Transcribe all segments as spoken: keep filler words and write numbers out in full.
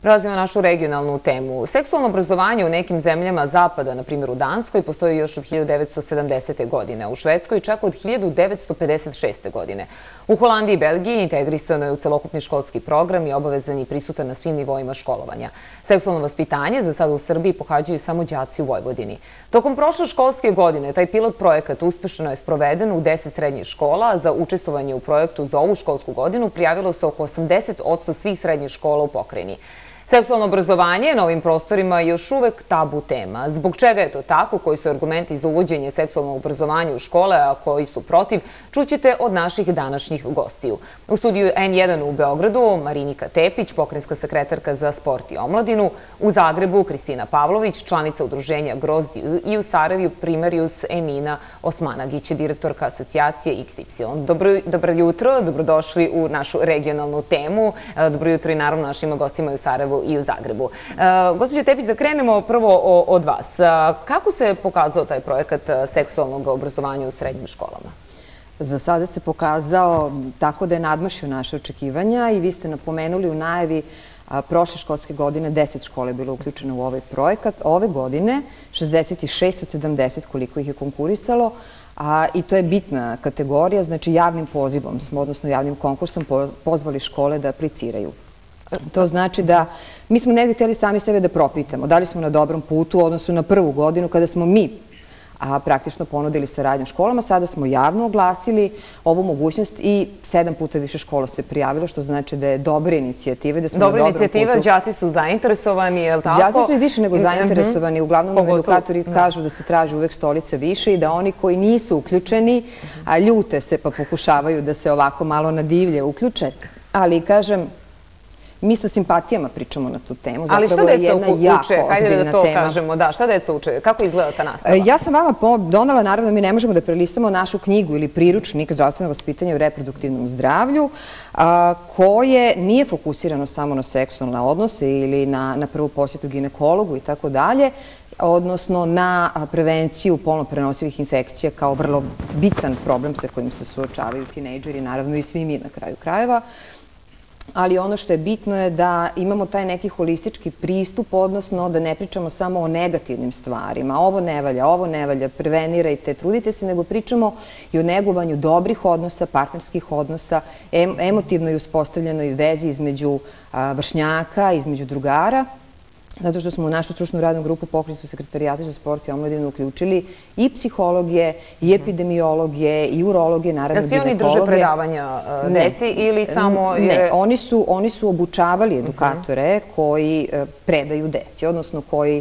Prelazimo na našu regionalnu temu. Seksualno obrazovanje u nekim zemljama zapada, na primjer u Danskoj, postoji još od hiljadu devetsto sedamdesete. godine, u Švedskoj čak od hiljadu devetsto pedeset šeste. godine. U Holandiji i Belgiji integrisano je u celokupni školski program i obavezan i prisutan na svim nivoima školovanja. Seksualno vaspitanje za sada u Srbiji pohađaju samo đaci u Vojvodini. Tokom prošle školske godine taj pilot projekat uspešno je sproveden u deset srednjih škola, a za učestvovanje u projektu za ovu školsku godinu prijavilo se oko osamdeset posto svih srednjih škola u pokrajini. Seksualno obrazovanje na ovim prostorima je još uvek tabu tema. Zbog čega je to tako, koji su argumenti za uvođenje seksualnog obrazovanja u škole, a koji su protiv, čućete od naših današnjih gostiju. U studiju en jedan u Beogradu Marinika Tepić, pokrajinska sekretarka za sport i omladinu, u Zagrebu Kristina Pavlović, članica udruženja Grozd i u Sarajevu primarius Emina Osmanagić, direktorka asocijacije iks ipsilon. Dobro, dobro jutro, dobrodošli u našu regionalnu temu. Dobro jutro i naravno našim gostima u Sarajevu i u Zagrebu. Gospođo Tepić, da krenemo prvo od vas. Kako se pokazao taj projekat seksualnog obrazovanja u srednjim školama? Za sada se pokazao tako da je nadmašio naše očekivanja i vi ste napomenuli u najavi prošle školske godine deset škola je bilo uključeno u ovaj projekat. Ove godine šezdeset šest od sedamdeset koliko ih je konkurisalo. A, I to je bitna kategorija, znači javnim pozivom smo, odnosno javnim konkursom pozvali škole da apliciraju. To znači da mi smo negdje htjeli sami sebe da propitamo da li smo na dobrom putu u odnosu na prvu godinu kada smo mi a, praktično ponudili saradnju školama. Sada smo javno oglasili ovu mogućnost i sedam puta više škola se prijavilo, što znači da je dobra inicijativa. Da smo dobra na dobrom inicijativa, putu. Đaci su zainteresovani, je li tako? Đaci su i više nego zainteresovani. Uglavnom nam edukatori kažu da se traži uvek stolica više i da oni koji nisu uključeni, a ljute se pa pokušavaju da se ovako malo na divlje uključe. Ali, kažem, mi sa simpatijama pričamo na tu temu. Ali šta deca uče? Hajde da to kažemo. Da, šta deca uče? Kako izgleda ta nastava? Ja sam vama donala, naravno, mi ne možemo da prelistamo našu knjigu ili priručnik zdravstveno vaspitanje u reproduktivnom zdravlju, koje nije fokusirano samo na seksualne odnose ili na, na prvu posjetu ginekologu i tako dalje, odnosno na prevenciju polno prenosivih infekcija kao vrlo bitan problem sa kojim se suočavaju tinejdžeri, naravno i svi mi na kraju krajeva. Ali ono što je bitno je da imamo taj neki holistički pristup, odnosno da ne pričamo samo o negativnim stvarima. Ovo ne valja, ovo ne valja, prevenirajte, trudite se, nego pričamo i o negovanju dobrih odnosa, partnerskih odnosa, emotivnoj uspostavljenoj vezi između vršnjaka, između drugara. Zato što smo u našu stručnu radnu grupu pokrajinsku sekretarijatu za sport i omladinu uključili i psihologije, i epidemiologije, i urologije, naravno ginekologije. Da si oni drže predavanja deci ili samo... Ne, oni su, oni su obučavali edukatore koji predaju deci, odnosno koji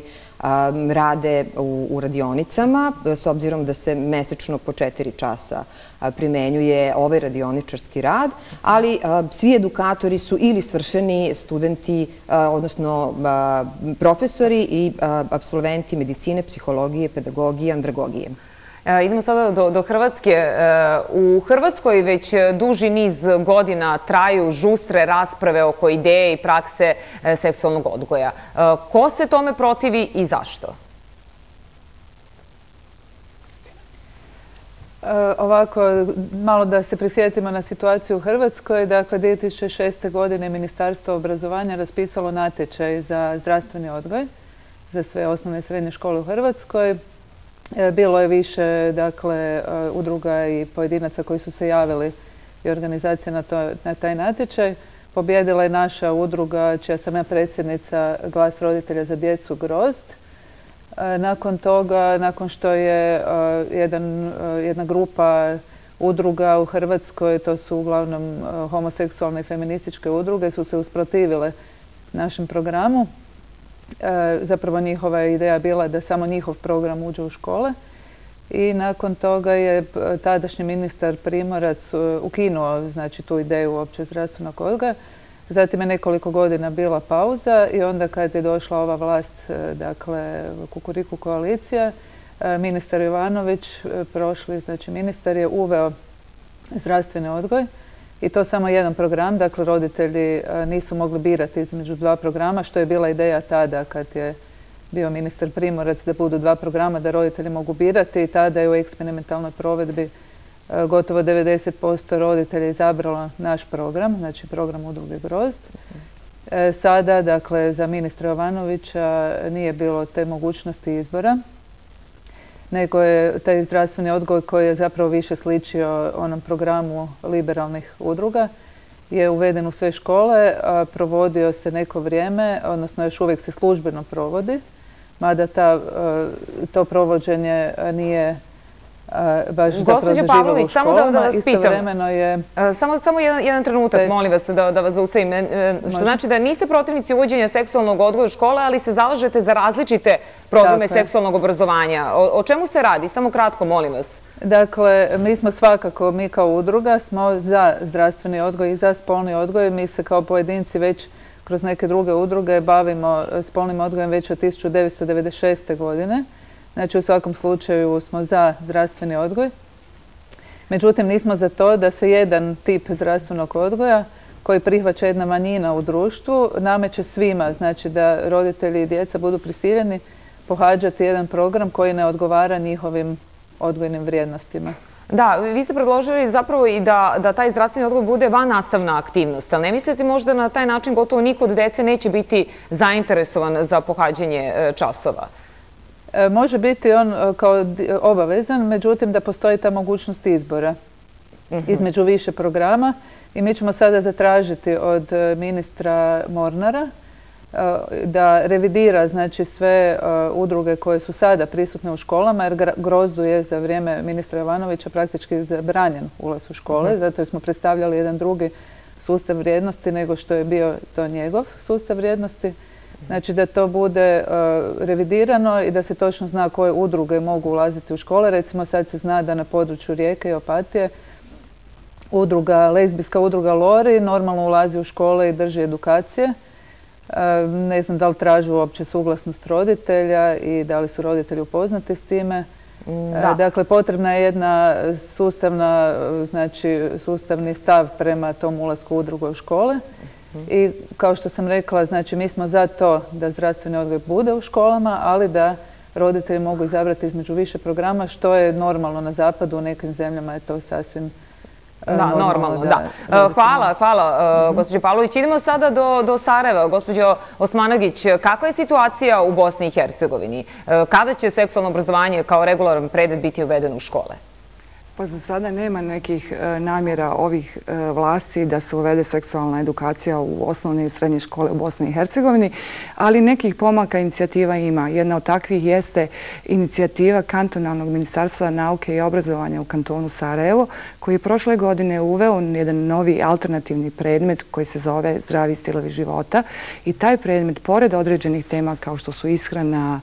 rade u, u radionicama, s obzirom da se mesečno po četiri časa primenjuje ovaj radioničarski rad, ali svi edukatori su ili svršeni studenti, odnosno profesori i apsolventi medicine, psihologije, pedagogije, andragogije. Idemo sada do, do Hrvatske. U Hrvatskoj već duži niz godina traju žustre rasprave oko ideje i prakse seksualnog odgoja. Ko se tome protivi i zašto? Ovako, malo da se prisjetimo na situaciju u Hrvatskoj. Dakle, dvije tisuće šeste. godine Ministarstvo obrazovanja raspisalo natječaj za zdravstveni odgoj za sve osnovne i srednje škole u Hrvatskoj. Bilo je više, dakle, udruga i pojedinaca koji su se javili i organizacije na, to, na taj natječaj. Pobjedila je naša udruga, čija sam ja predsjednica, Glas roditelja za djecu Grozd. Nakon toga, nakon što je jedan, jedna grupa udruga u Hrvatskoj, to su uglavnom homoseksualne i feminističke udruge, su se usprotivile našem programu. Zapravo njihova je ideja bila da samo njihov program uđe u škole i nakon toga je tadašnji ministar Primorac ukinuo, znači, tu ideju uopće zdravstvenog odgoja. Zatim je nekoliko godina bila pauza i onda kad je došla ova vlast, dakle Kukuriku koalicija, ministar Jovanović, prošli, znači ministar, je uveo zdravstveni odgoj. I to samo jedan program, dakle roditelji nisu mogli birati između dva programa, što je bila ideja tada kad je bio ministar Primorac, da budu dva programa, da roditelji mogu birati. I tada je u eksperimentalnoj provedbi gotovo devedeset posto roditelja izabralo naš program, znači program udruge Grozd. Sada, dakle, za ministra Jovanovića nije bilo te mogućnosti izbora, nego je taj zdravstveni odgoj koji je zapravo više sličio onom programu liberalnih udruga, je uveden u sve škole, a provodio se neko vrijeme, odnosno još uvijek se službeno provodi, mada ta, to provođenje nije baš zapravo zaživalo u školama. Istovremeno je... Samo, samo jedan, jedan trenutak, Te... molim vas da, da vas zaustavim. Što znači da niste protivnici uvođenja seksualnog odgoja u škole, ali se zalažete za različite programe dakle. seksualnog obrazovanja. O, o čemu se radi? Samo kratko, molim vas. Dakle, mi smo svakako, mi kao udruga smo za zdravstveni odgoj i za spolni odgoj. Mi se kao pojedinci već kroz neke druge udruge bavimo spolnim odgojem već od tisuću devetsto devedeset šeste. godine. Znači, u svakom slučaju smo za zdravstveni odgoj. Međutim, nismo za to da se jedan tip zdravstvenog odgoja koji prihvaća jedna manjina u društvu nameće svima. Znači da roditelji i djeca budu prisiljeni pohađati jedan program koji ne odgovara njihovim odgojnim vrijednostima. Da, vi ste predložili zapravo i da, da taj zdravstveni odgoj bude vannastavna aktivnost, ali ne mislite možda na taj način gotovo niko od dece neće biti zainteresovan za pohađanje časova? Može biti on kao obavezan, međutim da postoji ta mogućnost izbora između više programa i mi ćemo sada zatražiti od ministra Mornara da revidira znači sve udruge koje su sada prisutne u školama, jer Grozdu je za vrijeme ministra Jovanovića praktički zabranjen ulaz u škole, zato jer smo predstavljali jedan drugi sustav vrijednosti nego što je bio to njegov sustav vrijednosti. Znači da to bude uh, revidirano i da se točno zna koje udruge mogu ulaziti u škole. Recimo sad se zna da na području Rijeke i Opatije udruga, lezbijska udruga Lori normalno ulazi u škole i drži edukacije. Uh, ne znam da li traži uopće suglasnost roditelja i da li su roditelji upoznati s time. Da. Uh, dakle, potrebna je jedna sustavna, znači sustavni stav prema tom ulasku udruga u škole. I kao što sam rekla, znači mi smo za to da zdravstveni odgoj bude u školama, ali da roditelji mogu izabrati između više programa, što je normalno na zapadu, u nekim zemljama je to sasvim da, normalno. normalno da. Da. Hvala, hvala uh, gospođo Pavlović. Idemo sada do, do Sarajeva. Gospođo Osmanagić, kakva je situacija u Bosni i Hercegovini? Uh, kada će seksualno obrazovanje kao regularan predmet biti uvedeno u škole? Pa za sada nema nekih e, namjera ovih e, vlasti da se uvede seksualna edukacija u osnovne i srednje škole u Bosni i Hercegovini, ali nekih pomaka inicijativa ima. Jedna od takvih jeste inicijativa kantonalnog ministarstva nauke i obrazovanja u kantonu Sarajevo, koji je prošle godine uveo jedan novi alternativni predmet koji se zove zdravi stilovi života. I taj predmet, pored određenih tema kao što su ishrana,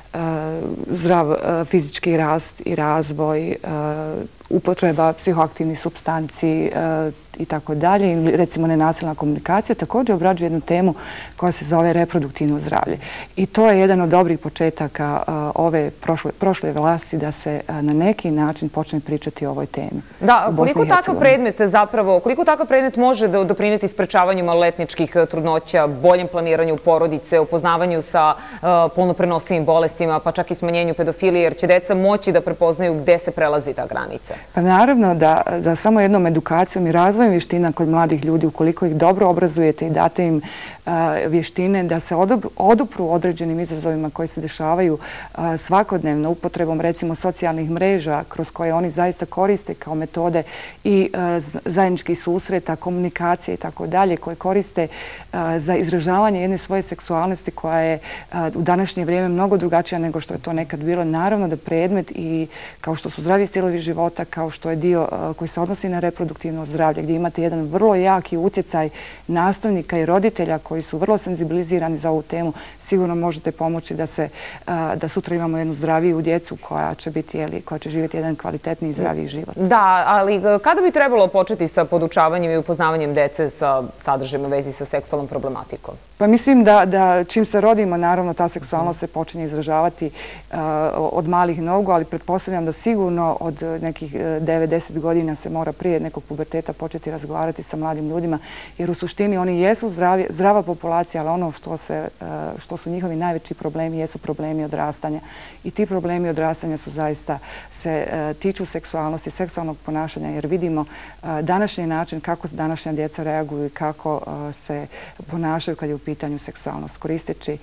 zdrav fizički rast i razvoj, upotreba psihoaktivnih supstanci i tako dalje, ili recimo nenasilna komunikacija, također obrađuje jednu temu koja se zove reproduktivno zdravlje. I to je jedan od dobrih početaka ove prošle, prošle vlasti da se na neki način počne pričati o ovoj temi. Da, koliko takav predmet zapravo, koliko takav predmet može da doprineti sprečavanju maloletničkih trudnoća, boljem planiranju porodice, upoznavanju sa uh, polnoprenosivim bolestima, pa čak i smanjenju pedofilije, jer će deca moći da prepoznaju gde se prelazi ta granica? Pa naravno da, da samo jednom edukacijom i razvojem vještina kod mladih ljudi, ukoliko ih dobro obrazujete i date im uh, vještine da se odupru, odupru određenim izazovima koji se dešavaju uh, svakodnevno upotrebom recimo socijalnih mreža kroz koje oni zaista koriste kao metode i uh, zajedničkih susreta, komunikacije i tako dalje, koje koriste uh, za izražavanje jedne svoje seksualnosti koja je uh, u današnje vrijeme mnogo drugačija nego što je to nekad bilo. Naravno da predmet i kao što su zdravi stilovi života, kao što je dio uh, koji se odnosi na reproduktivno zdravlje, gdje imate jedan vrlo jaki utjecaj nastavnika i roditelja koji su vrlo senzibilizirani za ovu temu, sigurno možete pomoći da se da sutra imamo jednu zdraviju djecu koja će biti, jeli, koja će živjeti jedan kvalitetni i zdraviji život. Da, ali kada bi trebalo početi sa podučavanjem i upoznavanjem dece sa sadržajem u vezi sa seksualnom problematikom? Pa mislim da, da čim se rodimo, naravno ta seksualnost se počinje izražavati uh, od malih nogu, ali pretpostavljam da sigurno od nekih nekih devet do deset godina se mora prije nekog puberteta početi razgovarati sa mladim ljudima, jer u suštini oni jesu zdravi, zdrava populacija, ali ono što, se, što su njihovi najveći problemi jesu problemi odrastanja. I ti problemi odrastanja su zaista se tiču seksualnosti, seksualnog ponašanja, jer vidimo današnji način kako današnja djeca reaguju i kako se ponašaju kad je u pitanju seksualnost, koristeći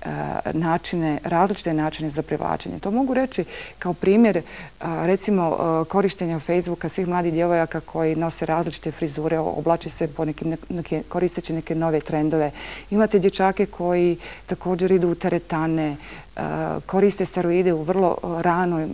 načine, različite načine za privlačenje. To mogu reći kao primjer, recimo, korištenja Facebooka svih mladih djevojaka koji nose različite frizure, oblači se po nekim, neke, koristeći neke nove trendove. Imate dječake koji također idu u teretane, koriste steroide u vrlo ranoj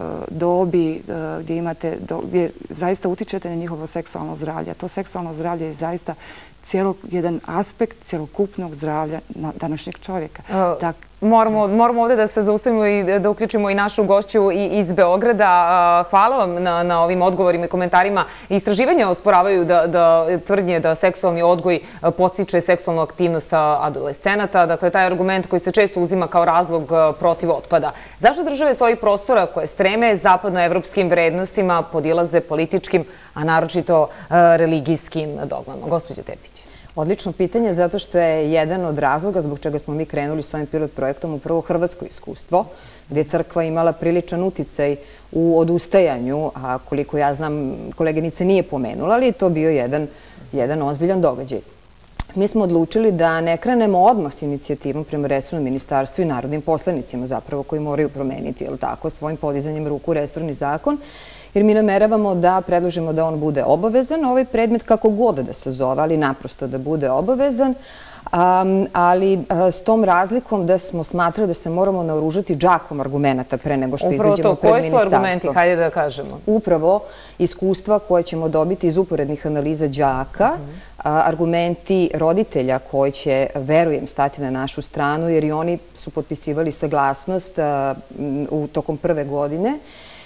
dobi gdje imate, gdje zaista utičete na njihovo seksualno zdravlje. To seksualno zdravlje je zaista cijelo jedan aspekt cjelokupnog zdravlja današnjeg čovjeka. Tak. Moramo, moramo ovdje da se zaustavimo i da uključimo i našu gošću iz Beograda. Hvala vam na, na ovim odgovorima i komentarima. Istraživanja osporavaju da, da tvrdnje da seksualni odgoj podstiče seksualnu aktivnost adolescenata. Dakle, taj argument koji se često uzima kao razlog protiv otpada. Zašto države s ovih prostora koje streme zapadnoevropskim vrednostima podilaze političkim, a naročito religijskim dogmama? Gospođo Tepić. Odlično pitanje, zato što je jedan od razloga zbog čega smo mi krenuli s ovim pilot projektom upravo hrvatsko iskustvo, gdje je crkva imala priličan uticaj u odustajanju, a koliko ja znam, koleginica nije pomenula, ali je to bio jedan, jedan ozbiljan događaj. Mi smo odlučili da ne krenemo odmah s inicijativom prema resornom ministarstvu i narodnim poslanicima zapravo koji moraju promeniti, jel tako, svojim podizanjem ruku resorni zakon, jer mi nameravamo da predložimo da on bude obavezan, ovaj predmet kako god da se zove, ali naprosto da bude obavezan, um, ali uh, s tom razlikom da smo smatrali da se moramo naoružati džakom argumenta pre nego što Upravo izađemo to. pred Koji ministarstvo. su argumenti, hajde da kažemo? Upravo iskustva koje ćemo dobiti iz uporednih analiza đaka, uh -huh. a, argumenti roditelja koji će, verujem, stati na našu stranu, jer i oni su potpisivali saglasnost a, u tokom prve godine.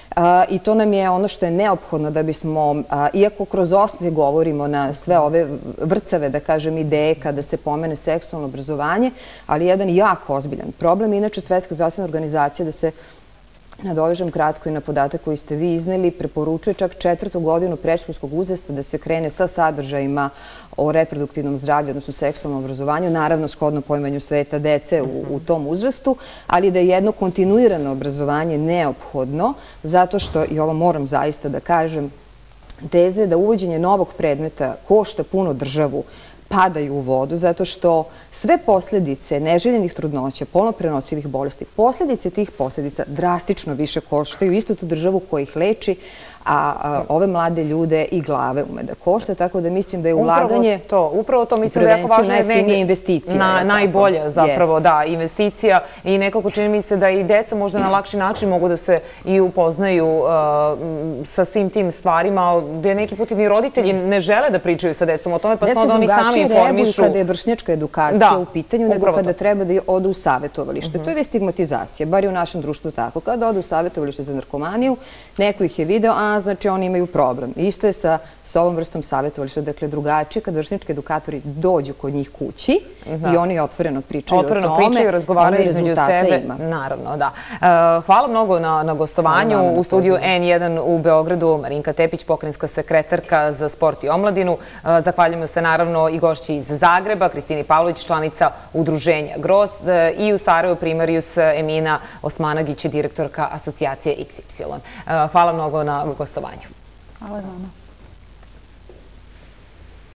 I to nam je ono što je neophodno da bismo, iako kroz osmeh govorimo na sve ove vrcave, da kažem, ideje kada se pomene seksualno obrazovanje, ali jedan jako ozbiljan problem. Inače, Svetska zdravstvena organizacija, da se nadovežem kratko i na podatak koji ste vi izneli, preporučuje čak četvrtu godinu predškolskog uzrasta da se krene sa sadržajima o reproduktivnom zdravlju, odnosno seksualnom obrazovanju, naravno shodno poimanju sveta dece u, u tom uzrastu, ali da je jedno kontinuirano obrazovanje neophodno, zato što, i ovo moram zaista da kažem, teze da uvođenje novog predmeta košta puno državu, padaju u vodu, zato što sve posljedice neželjenih trudnoća, polno prenosivih bolesti, posljedice tih posljedica drastično više koštaju istu tu državu koja ih leči, a ove mlade ljude i glave ume da košta, tako da mislim da je ulaganje upravo to, upravo to mislim da je jako važno, najjeftinije investicija. Na, najbolja zapravo, yes. da, investicija i nekako čini mi se da i deca možda na lakši način mogu da se i upoznaju uh, sa svim tim stvarima, gdje neki put i roditelji ne žele da pričaju sa decom o tome, pa smo da oni sami informišu. Kada je vršnjačka edukacija da, u pitanju, nego kada to. treba da odu u savjetovalište. Uh -huh. To je stigmatizacija, bar je u našem društvu tako. Kada odu u savjetovalište za narkomaniju, neko ih je video, a znači oni imaju problem. Isto je sa, sa ovom vrstom savjetovališta, dakle drugačije, kad vršnički edukatori dođu kod njih kući da. i oni otvoreno pričaju otvoreno o tome, pričaju, razgovaraju između sebe. Ima. Naravno, da. Uh, hvala mnogo na, na gostovanju. Hvala, u studiju en jedan u Beogradu Marinka Tepić, pokrajinska sekretarka za sport i omladinu. Uh, zahvaljujemo se naravno i gošći iz Zagreba, Kristini Pavlović, članica udruženja Grozd, uh, i u Sarajevu primarijus Emina Osmanagić, direktorka asocijacije iks ipsilon. Uh, hvala mnogo na gostovanju. Hvala vama.